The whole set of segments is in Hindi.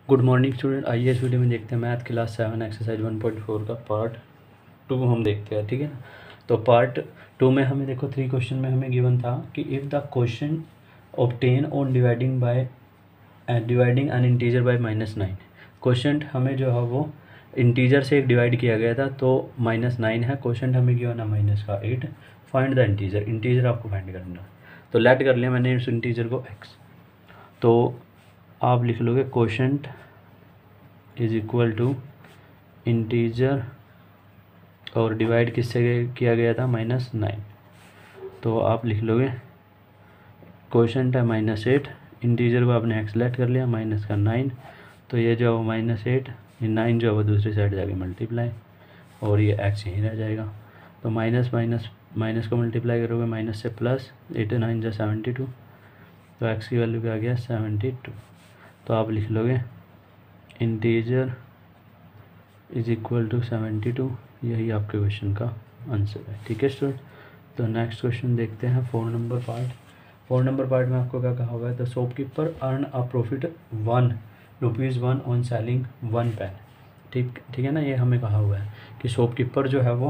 Good morning student. आइए इस वीडियो में देखते हैं मैथ क्लास 7 एक्सरसाइज 1.4 का पार्ट 2 हम देखते हैं, ठीक है ना। तो पार्ट 2 में हमें देखो 3 क्वेश्चन में हमें गिवन था कि if the question obtain on dividing an integer by -9। Question हमें जो है वो इंटीजर से एक डिवाइड किया गया था तो -9 है। क्वेश्चन हमें गिवन है -8। फाइंड द इंटीजर आपको फाइंड करना है। तो लेट कर लिया मैंने इस इंटीजर को x। तो आप लिख लोगे quotient is equal to integer और डिवाइड किससे किया गया था -9। तो आप लिख लोगे क्वोशंट है -8, इंटीजर को आपने x लेट कर लिया -9। तो ये जो है -8 ये 9 जो है वो दूसरी साइड जाके मल्टीप्लाई और ये x यहीं रह जाएगा। तो माइनस माइनस माइनस को मल्टीप्लाई करोगे माइनस से प्लस 8 9 जो 72। तो x की वैल्यू क्या आ गया 72। तो आप लिख लोगे इंटीजर इज इक्वल टू 72। यही आपके क्वेश्चन का आंसर है, ठीक है स्टूडेंट। तो नेक्स्ट क्वेश्चन देखते हैं 4 नंबर पार्ट। 4 नंबर पार्ट में आपको क्या कहा हुआ है, the shopkeeper earn a profit ₹1 on selling 1 pen. ठीक है ना। ये हमें कहा हुआ है कि शॉपकीपर जो है वो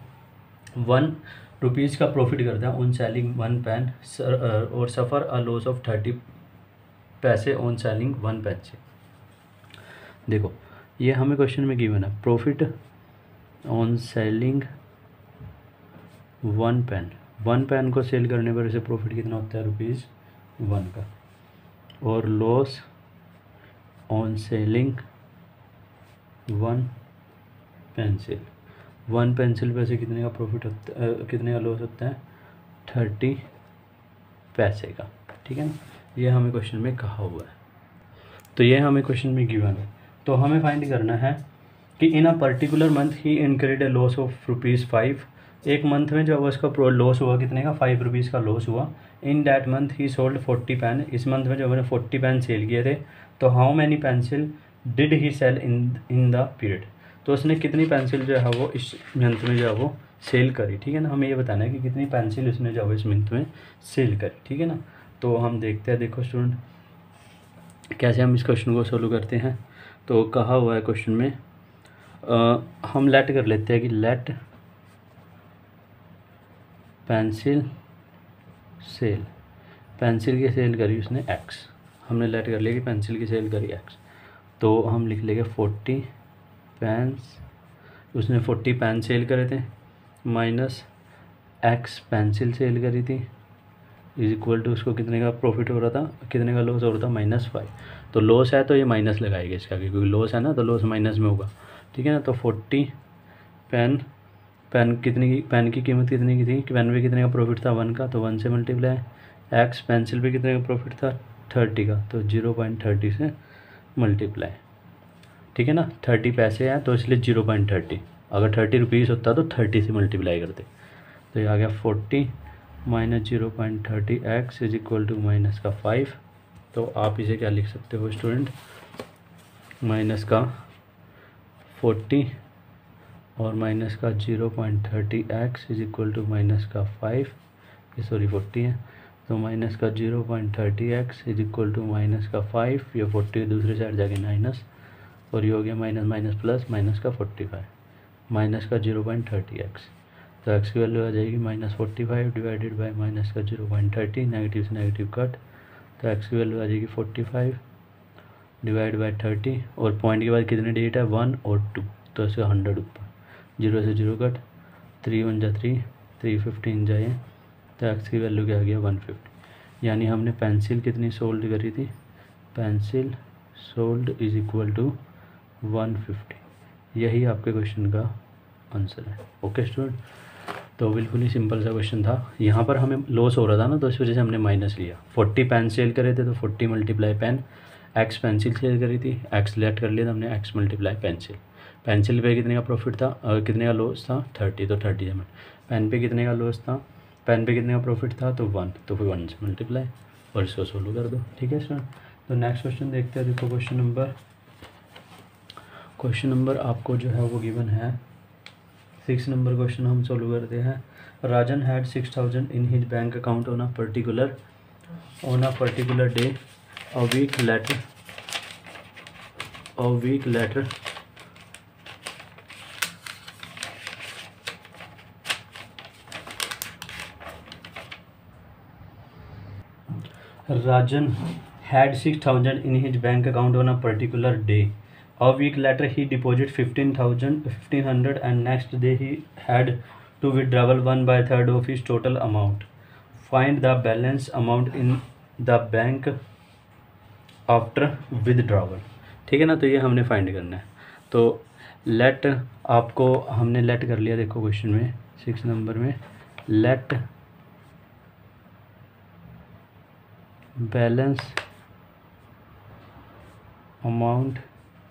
₹1 का प्रॉफिट करता है ऑन सेलिंग 1 पेन और सफ़र अ लॉस ऑफ 30 पैसे ऑन सेलिंग 1 पेन। देखो ये हमें क्वेश्चन में गिवन है प्रॉफिट ऑन सेलिंग 1 पेन को सेल करने पर इसे प्रॉफिट कितना होता है ₹1 का, और loss on selling 1 pencil. 1 pencil पे से कितने का प्रॉफिट होता है, कितने का लॉस होता है 30 पैसे का, ठीक है ना। ये हमें क्वेश्चन में कहा हुआ है। तो ये हमें क्वेश्चन में गिवन है। तो हमें फाइंड करना है कि in a particular month he incurred a loss of ₹5। एक मंथ में जो है उसका लॉस हुआ कितने का ₹5 का लॉस हुआ। In that month he sold 40 pen. इस मंथ में जो मैंने 40 पेन सेल किए थे। तो how many pencil did he sell in the period. तो उसने कितनी पेंसिल जो है वो इस मंथ में जो है वो सेल करी, ठीक है ना। हमें ये बताना है कि कितनी पेंसिल उसने जो है इस मंथ में सेल करी, ठीक है ना। तो हम देखते हैं, देखो स्टूडेंट कैसे हम इस क्वेश्चन को सोल्व करते हैं। तो कहा हुआ है क्वेश्चन में हम लेट कर लेते हैं कि लेट पेंसिल सेल, पेंसिल की सेल करी उसने x। हमने लेट कर लिया कि पेंसिल की सेल करी x। तो हम लिख लेंगे 40 पेन्स, उसने 40 पेन सेल करे थे माइनस x पेंसिल सेल करी थी इज इक्वल टू उसको कितने का प्रॉफिट हो रहा था, कितने का लॉस हो रहा था -5। तो लॉस है तो ये माइनस लगाएगा इसका, क्योंकि लॉस है ना तो लॉस माइनस में होगा, ठीक है ना। तो 40 पेन कितने की, पेन की कीमत कितने की थी कि पेन पे कितने का प्रॉफिट था 1 का, तो 1 से मल्टीप्लाई। x पेंसिल पे कितने का प्रॉफिट था 30 का, तो 0.30 से मल्टीप्लाई, ठीक है ना। 30 पैसे हैं तो इसलिए 0.30। अगर 30 रुपीज़ होता तो 30 से मल्टीप्लाई करते। तो ये आ गया 40 minus 0.30 x is equal to minus का 5। तो आप इसे क्या लिख सकते हो स्टूडेंट, माइनस का 40 और माइनस का 0.30 x is equal to minus का 5, ये सॉरी 40 है। तो माइनस का 0.30 x is equal to minus का 5, ये 40 दूसरी साइड जाके माइनस, और ये हो गया माइनस माइनस प्लस माइनस का 45 माइनस का 0.30 x। तो x की वैल्यू आ जाएगी -45 डिवाइडेड बाई माइनस का 0.30, नेगेटिव से नेगेटिव कट। तो x की वैल्यू आ जाएगी 45 डिवाइड बाई 30, और पॉइंट के बाद कितने डिजिट है 1 और 2, तो इसका 100 ऊपर, 0 से 0 कट, 3 1 जा 3, 315 जाए। तो x की वैल्यू क्या आ गया 150। यानी हमने पेंसिल कितनी सोल्ड करी थी, pencil sold is equal to 150। यही आपके क्वेश्चन का आंसर है, ओके स्टूडेंट। तो बिल्कुल ही सिंपल सा क्वेश्चन था। यहाँ पर हमें लॉस हो रहा था ना, तो इस वजह से हमने माइनस लिया। 40 पेन सेल करे थे तो 40 multiply pen, x pencil sell करी थी, x लेट कर लिया था हमने, x मल्टीप्लाई पेंसिल। पेंसिल पे कितने का प्रॉफिट था कितने का लॉस था 30, तो 30 से पेन पे कितने का लॉस था, पेन पे कितने का प्रॉफिट था तो 1, तो फिर 1 से मल्टीप्लाई और इसको सोल्व कर दो, ठीक है स्टूडेंट। तो नेक्स्ट क्वेश्चन देखते हैं। देखो क्वेश्चन नंबर आपको जो है वो गिवन है 6 नंबर क्वेश्चन हम सोल्व करते हैं। Rajan had 6000 in his bank account on a particular day a week later a week later Rajan had 6,000 in his bank account on a particular day. A week later, he deposited 1500, and next day he had to withdraw 1/3 of his total amount. Find the balance amount in the bank after withdrawal. ठीक है ना, तो ये हमने फाइंड करना है। तो लेट आपको हमने लेट कर लिया, देखो क्वेश्चन में 6 नंबर में let balance amount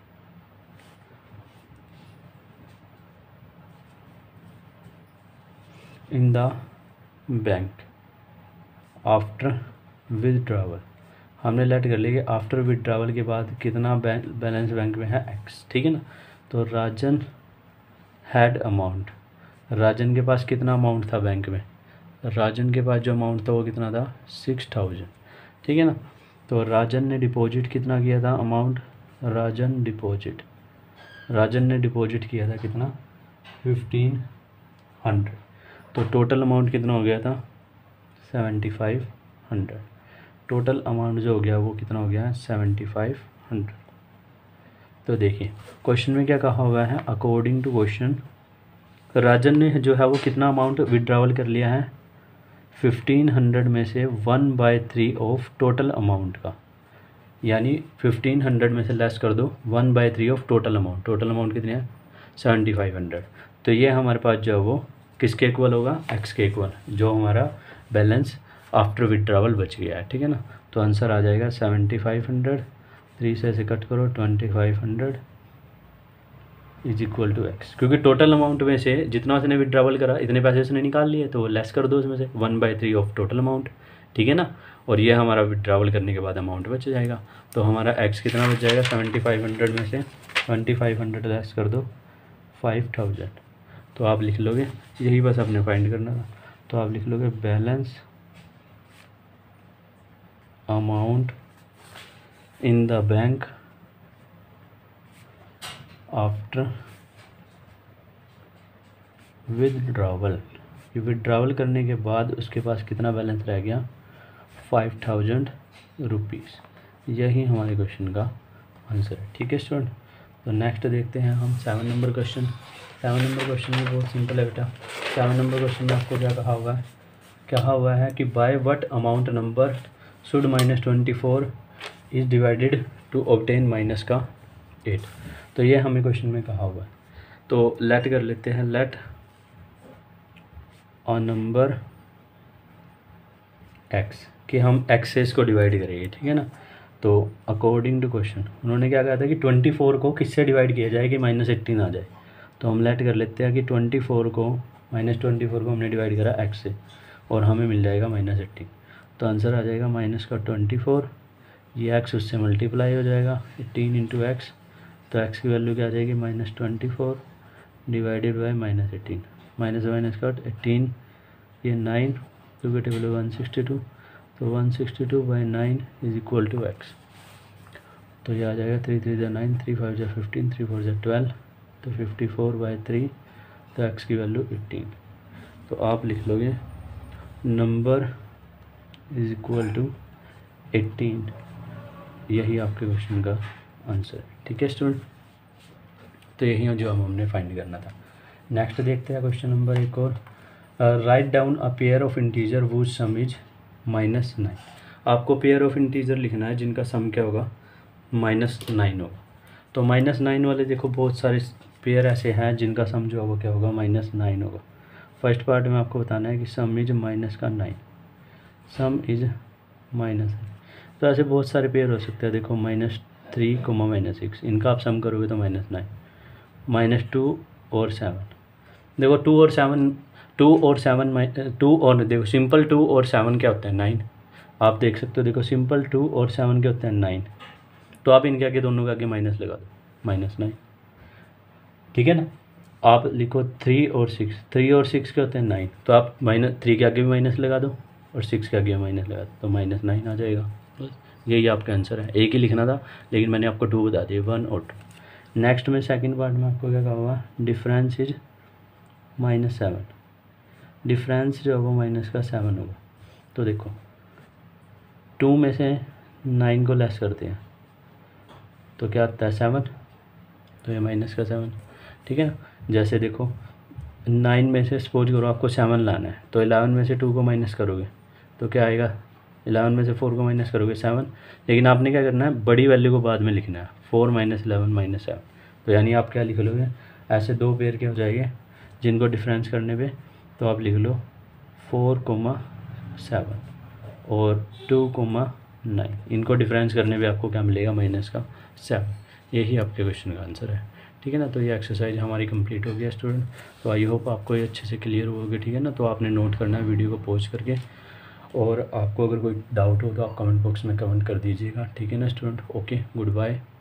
in the bank after withdrawal. हमने लेट कर लिया कि आफ्टर विदड्रॉवल के बाद कितना बैलेंस बैंक में है एक्स। ठीक है ना, तो राजन हैड अमाउंट, राजन के पास कितना अमाउंट था बैंक में, राजन के पास जो अमाउंट था वो कितना था 6,000। ठीक है ना, तो राजन ने डिपॉजिट कितना किया था अमाउंट, राजन ने डिपॉजिट किया था कितना 1500। तो टोटल अमाउंट कितना हो गया था 7500। टोटल अमाउंट जो हो गया वो कितना हो गया 7500। तो देखिए क्वेश्चन में क्या कहा हुआ है, अकॉर्डिंग टू क्वेश्चन राजन ने जो है वो कितना अमाउंट विड्रॉवल कर लिया है 1500 में से 1/3 ऑफ टोटल अमाउंट का, यानी 1500 में से लेस कर दो 1/3 of total amount. Total amount कितनी है 7500। तो ये हमारे पास जो है वो किसके इक्वल होगा एक्स के इक्वल, जो हमारा बैलेंस आफ्टर विड्रॉवल बच गया है। ठीक है ना, तो आंसर आ जाएगा 7500, 3 से ऐसे कट करो 2500 इज इक्वल टू एक्स, क्योंकि टोटल अमाउंट में से जितना उसने विड्रॉवल करा इतने पैसे उसने निकाल लिए, तो लेस कर दो उसमें से 1/3 ऑफ टोटल अमाउंट। ठीक है ना, और ये हमारा विड्रॉवल करने के बाद अमाउंट बच जाएगा। तो हमारा एक्स कितना बच जाएगा 7500 में से 2500 लेस कर दो 5000। तो आप लिख लोगे, यही बस आपने फाइंड करना था। तो आप लिख लोगे balance amount in the bank after withdrawal. ये विदड्रॉवल करने के बाद उसके पास कितना बैलेंस रह गया 5000 रुपीज़। यही हमारे क्वेश्चन का आंसर है। ठीक है स्टूडेंट, तो नेक्स्ट देखते हैं हम 7 नंबर क्वेश्चन। 7 नंबर क्वेश्चन में बहुत सिंपल है बेटा। 7 नंबर क्वेश्चन में आपको क्या कहा हुआ है कि by what amount number should -24 is divided to obtain minus का 8। तो ये हमें क्वेश्चन में कहा हुआ है। तो लेट कर लेते हैं, लेट अ नंबर एक्स, कि हम एक्स से इसको डिवाइड करेंगे। ठीक है ना, तो अकॉर्डिंग टू क्वेश्चन उन्होंने क्या कहा था कि 24 को किससे डिवाइड किया जाए कि -18 आ जाए। तो हम लेट कर लेते हैं कि 24 को -24 को हमने डिवाइड करा एक्स से और हमें मिल जाएगा -18। तो आंसर आ जाएगा -24, ये एक्स उससे मल्टीप्लाई हो जाएगा 18 इंटू एक्स। तो एक्स की वैल्यू क्या आ जाएगी -24 डिवाइडेड बाई -18, माइनस कट 18, ये 9 टू के टेबल 162। तो 162/9 इज इक्वल टू एक्स। तो ये आ जाएगा 3 3 × 9, 3 5 × 15, 3 4 × 12, तो 54/3। तो एक्स की वैल्यू 18। तो आप लिख लोगे नंबर इज इक्वल टू 18। यही आपके क्वेश्चन का आंसर है। ठीक है स्टूडेंट, तो यही जो हमने फाइंड करना था। नेक्स्ट देखते हैं क्वेश्चन नंबर एक और, right down a pair of integer whose sum is -9। आपको पेयर ऑफ इंटीजर लिखना है जिनका सम क्या होगा -9 होगा। तो -9 वाले देखो बहुत सारे पेयर ऐसे हैं जिनका सम जो होगा क्या होगा -9 होगा। फर्स्ट पार्ट में आपको बताना है कि सम इज -9, सम इज -9। तो ऐसे बहुत सारे पेयर हो सकते हैं, देखो -3, -6, इनका आप सम करोगे तो -9, -2 और 7। देखो 2 और 7 देखो सिंपल 2 और 7 क्या होता है 9। आप देख सकते हो, देखो सिंपल 2 और 7 क्या होते हैं 9। तो आप इनके आगे दोनों के आगे माइनस लगा दो -9। ठीक है ना, आप लिखो 3 और 6, 3 और 6 क्या होते हैं 9। तो आप -3 के आगे भी माइनस लगा दो और 6 के आगे माइनस लगा दो, तो -9 आ जाएगा। बस यही आपका आंसर है। एक ही लिखना था लेकिन मैंने आपको 2 बता दिए, 1 और 2। नेक्स्ट में सेकंड पार्ट में आपको क्या कहा हुआ, डिफरेंस इज -7, डिफरेंस जो होगा माइनस का 7 होगा। तो देखो 2 में से 9 को लेस करते हैं तो क्या आता है 7, तो ये माइनस का 7, ठीक है ना। जैसे देखो 9 में से सपोज करो आपको 7 लाना है, तो 11 में से 2 को माइनस करोगे तो क्या आएगा, 11 में से 4 को माइनस करोगे 7, लेकिन आपने क्या करना है, बड़ी वैल्यू को बाद में लिखना है, 4 - 11 - 7। तो यानी आप क्या लिख लोगे, ऐसे 2 पेयर के हो जाएंगे जिनको डिफरेंस करने पे, तो आप लिख लो 4,7 और 2,9, इनको डिफरेंस करने पे आपको क्या मिलेगा, -7। यही आपके क्वेश्चन का आंसर है, ठीक है ना। तो ये एक्सरसाइज हमारी कंप्लीट हो गया स्टूडेंट। तो आई होप आपको ये अच्छे से क्लियर हो गया, ठीक है ना। तो आपने नोट करना है वीडियो को पॉज करके, और आपको अगर कोई डाउट हो तो आप कमेंट बॉक्स में कमेंट कर दीजिएगा, ठीक है ना स्टूडेंट। Okay, good bye.